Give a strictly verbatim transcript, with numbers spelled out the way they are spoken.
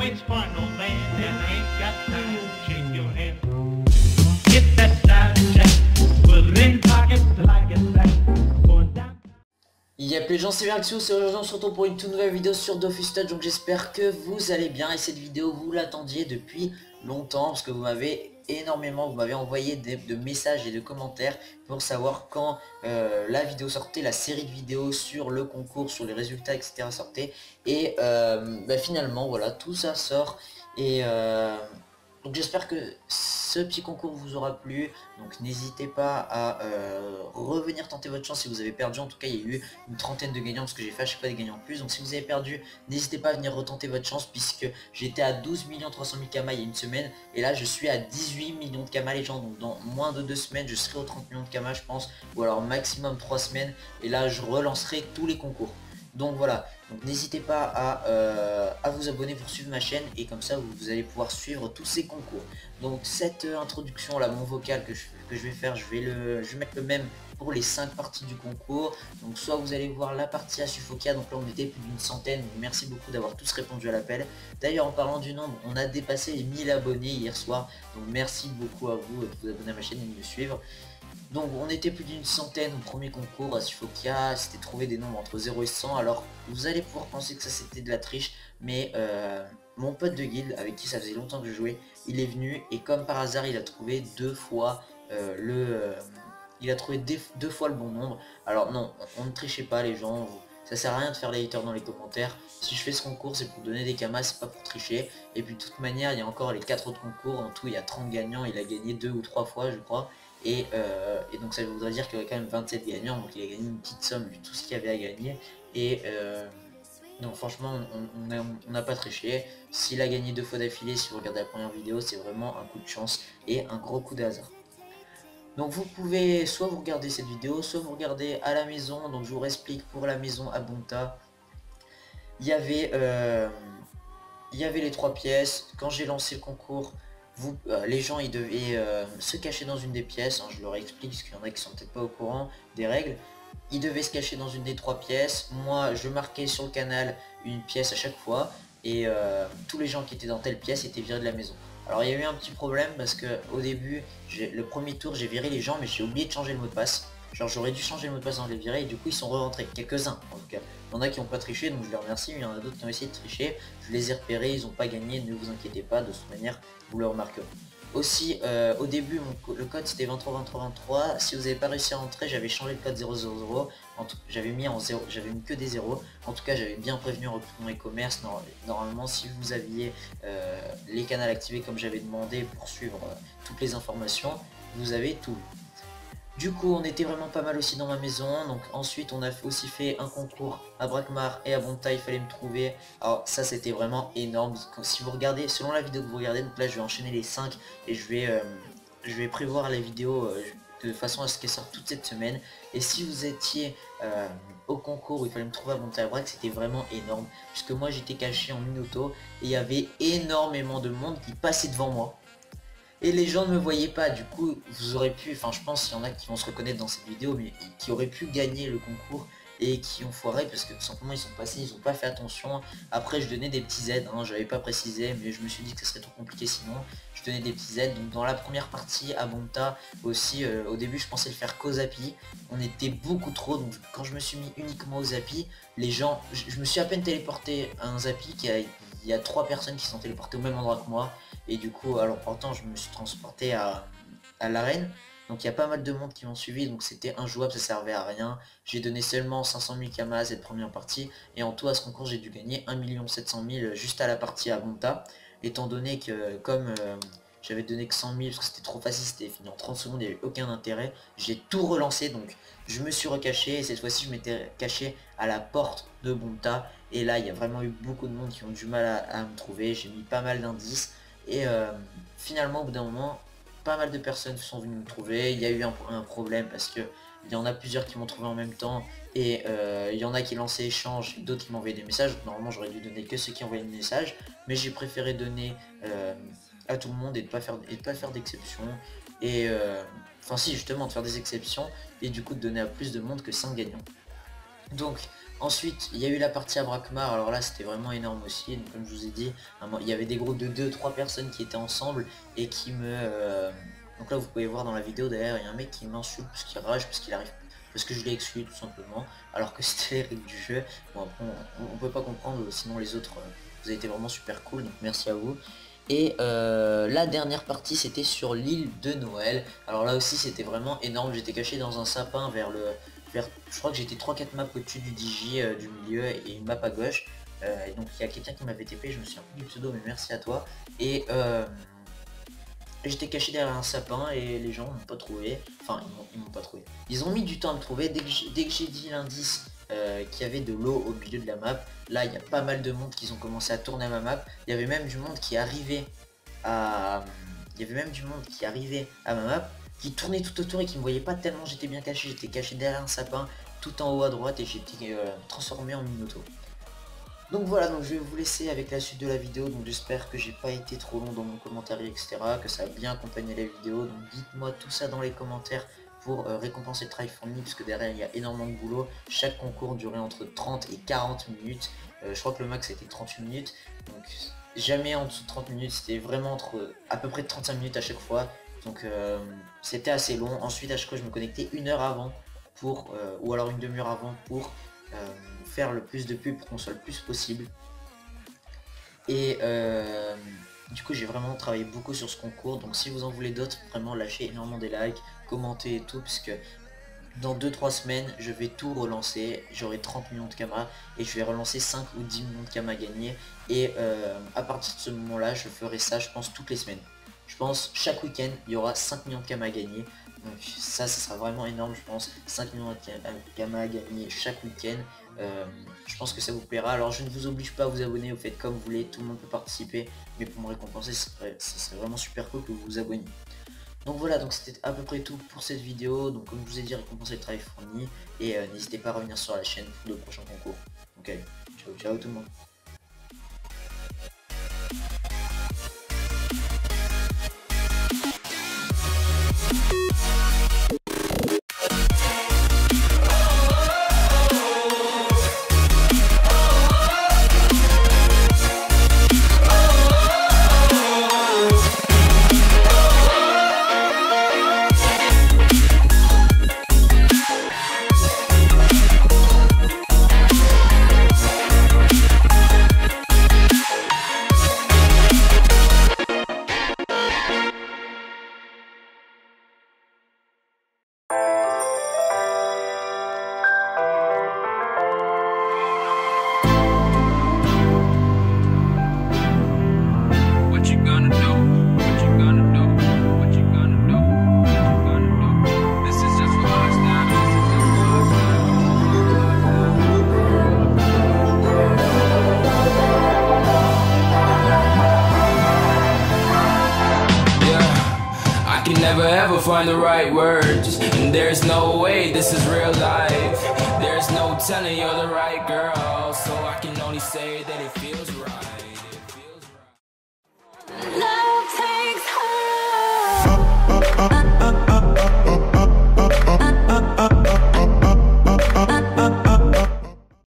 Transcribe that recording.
ain't smart no man, then I ain't got time to shake your hand. Get that style check, put it in pocket till I get back. Going down. Yep les gens, c'est Verxio, c'est aujourd'hui on se retrouve pour une toute nouvelle vidéo sur Dofus Touch. Donc j'espère que vous allez bien et cette vidéo vous l'attendiez depuis longtemps parce que vous m'avez énormément, vous m'avez envoyé des, de messages et de commentaires pour savoir quand euh, la vidéo sortait, la série de vidéos sur le concours, sur les résultats etc sortait. Et euh, bah, finalement voilà, tout ça sort et euh, donc j'espère que ce petit concours vous aura plu. Donc n'hésitez pas à euh, revenir tenter votre chance si vous avez perdu. En tout cas il y a eu une trentaine de gagnants parce que j'ai fait à chaque fois des gagnants en plus. Donc si vous avez perdu, n'hésitez pas à venir retenter votre chance puisque j'étais à douze millions trois cent mille kamas il y a une semaine. Et là je suis à dix-huit millions de kamas les gens. Donc dans moins de deux semaines je serai aux trente millions de kamas je pense. Ou alors maximum trois semaines. Et là je relancerai tous les concours. Donc voilà, donc n'hésitez pas à, euh, à vous abonner pour suivre ma chaîne et comme ça vous, vous allez pouvoir suivre tous ces concours. Donc cette euh, introduction là, mon vocal que je, que je vais faire, je vais, le, je vais mettre le même pour les cinq parties du concours. Donc soit vous allez voir la partie à Suffokia, donc là on était plus d'une centaine, donc merci beaucoup d'avoir tous répondu à l'appel. D'ailleurs en parlant du nombre, on a dépassé les mille abonnés hier soir, donc merci beaucoup à vous de vous abonner à ma chaîne et de me suivre. Donc on était plus d'une centaine au premier concours à Suffokia, c'était trouver des nombres entre zéro et cent. Alors vous allez pouvoir penser que ça c'était de la triche, mais euh, mon pote de guilde avec qui ça faisait longtemps que je jouais, il est venu et comme par hasard il a trouvé deux fois euh, le... Euh, il a trouvé deux, deux fois le bon nombre. Alors non, on, on ne trichait pas les gens, ça sert à rien de faire les haters dans les commentaires. Si je fais ce concours c'est pour donner des kamas, c'est pas pour tricher. Et puis de toute manière il y a encore les quatre autres concours, en tout il y a trente gagnants, il a gagné deux ou trois fois je crois. Et, euh, et donc ça voudrait dire qu'il y aurait quand même vingt-sept gagnants, donc il a gagné une petite somme vu tout ce qu'il y avait à gagner. Et euh, donc franchement on n'a pas triché. S'il a gagné deux fois d'affilée, si vous regardez la première vidéo, c'est vraiment un coup de chance et un gros coup de hasard. Donc vous pouvez soit vous regarder cette vidéo, soit vous regarder à la maison. Donc je vous explique pour la maison à Bonta. Il y avait, euh, il y avait les trois pièces. Quand j'ai lancé le concours, Vous, euh, les gens ils devaient euh, se cacher dans une des pièces, hein, je leur explique parce qu'il y en a qui sont peut-être pas au courant des règles. Ils devaient se cacher dans une des trois pièces, moi je marquais sur le canal une pièce à chaque fois et euh, tous les gens qui étaient dans telle pièce étaient virés de la maison. Alors il y a eu un petit problème parce que au début, le premier tour j'ai viré les gens mais j'ai oublié de changer le mot de passe. Genre j'aurais dû changer le mot de passe dans les virer et du coup ils sont re-rentrés, quelques-uns en tout cas. Il y en a qui n'ont pas triché donc je les remercie, mais il y en a d'autres qui ont essayé de tricher. Je les ai repérés, ils n'ont pas gagné, ne vous inquiétez pas, de toute manière vous le remarquerez. Aussi euh, au début mon, le code c'était vingt-trois vingt-trois vingt-trois, si vous n'avez pas réussi à rentrer j'avais changé le code zéro zéro zéro, j'avais mis en zéro, j'avais mis que des zéros. En tout cas j'avais bien prévenu en recrutement e-commerce. Normalement si vous aviez euh, les canaux activés comme j'avais demandé pour suivre euh, toutes les informations, vous avez tout. Du coup on était vraiment pas mal aussi dans ma maison. Donc ensuite on a aussi fait un concours à Brakmar et à Bonta, il fallait me trouver. Alors ça c'était vraiment énorme. Si vous regardez, selon la vidéo que vous regardez, donc là je vais enchaîner les cinq et je vais, euh, je vais prévoir les vidéos euh, de façon à ce qu'elles sortent toute cette semaine. Et si vous étiez euh, au concours où il fallait me trouver à Bonta et à Brak, c'était vraiment énorme. Puisque moi j'étais caché en une auto et il y avait énormément de monde qui passait devant moi. Et les gens ne me voyaient pas, du coup vous aurez pu, enfin je pense qu'il y en a qui vont se reconnaître dans cette vidéo, mais qui auraient pu gagner le concours et qui ont foiré parce que tout simplement ils sont passés, ils n'ont pas fait attention. Après je donnais des petits aides, hein, j'avais pas précisé mais je me suis dit que ce serait trop compliqué sinon. Je donnais des petits aides, donc dans la première partie à Bonta aussi, euh, au début je pensais le faire qu'au Zapi. On était beaucoup trop, donc quand je me suis mis uniquement au Zapi, les gens, je, je me suis à peine téléporté à un Zapi qui a... Il y a trois personnes qui sont téléportées au même endroit que moi. Et du coup, alors pourtant, je me suis transporté à, à l'arène. Donc il y a pas mal de monde qui m'ont suivi. Donc c'était injouable, ça servait à rien. J'ai donné seulement cinq cent mille kamas à cette première partie. Et en tout, à ce concours, j'ai dû gagner un million sept cent mille juste à la partie à Bonta. Étant donné que comme euh, j'avais donné que cent mille parce que c'était trop facile, c'était fini en trente secondes, il n'y avait aucun intérêt. J'ai tout relancé, donc je me suis recaché. Et cette fois-ci, je m'étais caché à la porte de Bonta. Et là, il y a vraiment eu beaucoup de monde qui ont du mal à, à me trouver. J'ai mis pas mal d'indices. Et euh, finalement, au bout d'un moment, pas mal de personnes sont venues me trouver. Il y a eu un, un problème parce que il y en a plusieurs qui m'ont trouvé en même temps. Et euh, il y en a qui lançaient échange, d'autres qui m'envoyaient des messages. Normalement, j'aurais dû donner que ceux qui envoyaient des messages. Mais j'ai préféré donner euh, à tout le monde et de pas faire, et de pas faire d'exception. Et euh, enfin si, justement, de faire des exceptions. Et du coup, de donner à plus de monde que cinq gagnants. Donc Ensuite, il y a eu la partie à Brakmar, alors là c'était vraiment énorme aussi, donc, comme je vous ai dit, il y avait des groupes de deux trois personnes qui étaient ensemble et qui me... Euh... Donc là vous pouvez voir dans la vidéo d'ailleurs, il y a un mec qui m'insulte parce qu'il rage, parce qu'il arrive, parce que je l'ai exclu tout simplement, alors que c'était les règles du jeu. Bon après on, on, on peut pas comprendre, sinon les autres, euh, vous avez été vraiment super cool, donc merci à vous. Et euh, la dernière partie c'était sur l'île de Noël, alors là aussi c'était vraiment énorme, j'étais caché dans un sapin vers le... Vers, je crois que j'étais trois quatre maps au-dessus du Digi euh, du milieu et une map à gauche. Euh, et donc il y a quelqu'un qui m'avait T P, je me souviens plus du pseudo mais merci à toi. Et euh, j'étais caché derrière un sapin et les gens m'ont pas trouvé. Enfin ils m'ont pas trouvé. Ils ont mis du temps à me trouver. Dès que j'ai dit l'indice euh, qu'il y avait de l'eau au milieu de la map, là il y a pas mal de monde qui ont commencé à tourner à ma map. Il y avait même du monde qui arrivait à... Il y avait même du monde qui arrivait à ma map, qui tournait tout autour et qui me voyait pas tellement j'étais bien caché. J'étais caché derrière un sapin tout en haut à droite et j'étais euh, transformé en une moto. Donc voilà, donc je vais vous laisser avec la suite de la vidéo. Donc j'espère que j'ai pas été trop long dans mon commentaire, et cetera. Que ça a bien accompagné la vidéo. Donc dites-moi tout ça dans les commentaires pour euh, récompenser le Try For Me, parce que derrière il y a énormément de boulot. Chaque concours durait entre trente et quarante minutes. Euh, je crois que le max était trente-huit minutes. Donc jamais en dessous de trente minutes, c'était vraiment entre à peu près trente-cinq minutes à chaque fois. Donc euh, c'était assez long. Ensuite à chaque fois je me connectais une heure avant pour euh, ou alors une demi-heure avant pour euh, faire le plus de pubs pour qu'on soit le plus possible. Et euh, du coup j'ai vraiment travaillé beaucoup sur ce concours. Donc si vous en voulez d'autres, vraiment lâchez énormément des likes, commentez et tout, parce que dans deux trois semaines je vais tout relancer. J'aurai trente millions de camas et je vais relancer cinq ou dix millions de camas gagnés. Et euh, à partir de ce moment là je ferai ça je pense toutes les semaines. Je pense chaque week-end il y aura cinq millions de camas à gagner. Donc ça, ça sera vraiment énorme, je pense. cinq millions de camas à gagner chaque week-end. Euh, je pense que ça vous plaira. Alors je ne vous oblige pas à vous abonner, vous faites comme vous voulez, tout le monde peut participer. Mais pour me récompenser, ça serait, ça serait vraiment super cool que vous vous abonniez. Donc voilà, donc c'était à peu près tout pour cette vidéo. Donc comme je vous ai dit, récompenser le travail fourni. Et euh, n'hésitez pas à revenir sur la chaîne pour de prochains concours. Donc allez, ciao ciao tout le monde. Never ever find the right words, and there's no way this is real life. There's no telling you're the right girl, so I can only say that if